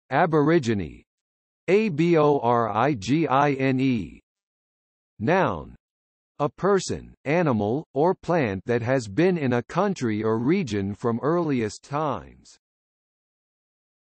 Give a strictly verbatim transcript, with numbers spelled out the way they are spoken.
Aborigine. Aborigine. Noun. A person, animal, or plant that has been in a country or region from earliest times.